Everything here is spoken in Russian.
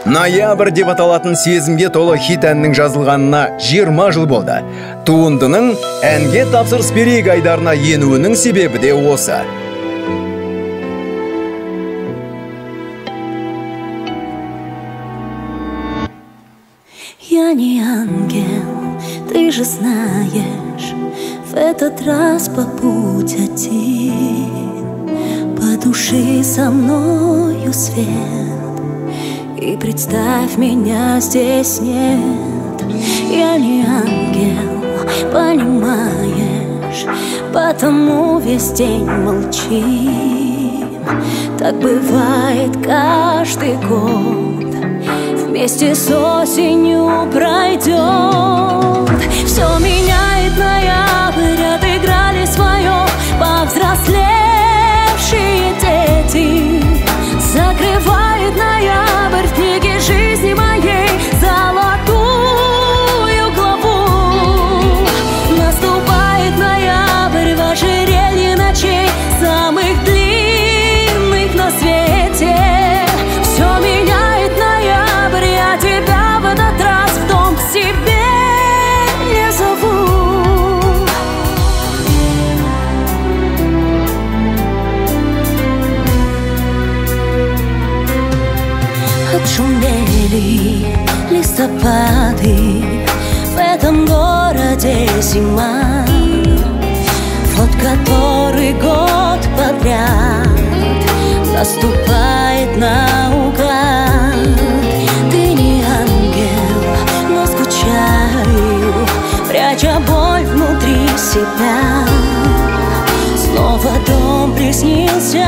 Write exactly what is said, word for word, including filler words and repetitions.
Ноябрь деп аталатын сезімге толы хит әннің жазылғанына жиырма жыл болды. Туындының әнге тапсырыс берейік айдарына енуінің себебі де осы. Я не ангел, ты же знаешь, в этот раз побудь один, потуши со мною свет и представь, меня здесь нет. Я не ангел, понимаешь, потому весь день молчим. Так бывает каждый год, вместе с осенью пройдет. Все меняет ноябрь, отыграли свое повзрослевшие дети. Закрывает ноябрь в книге жизни моей золотую главу. Наступает ноябрь в ожерелье ночей, самых длинных на свете. Все меняет ноябрь, я тебя в этот раз в дом к себе не зову. Отшумели листопады, в этом городе зима, вот который год подряд наступает наугад. Ты не ангел, но скучаю, пряча боль внутри себя. Снова дом приснился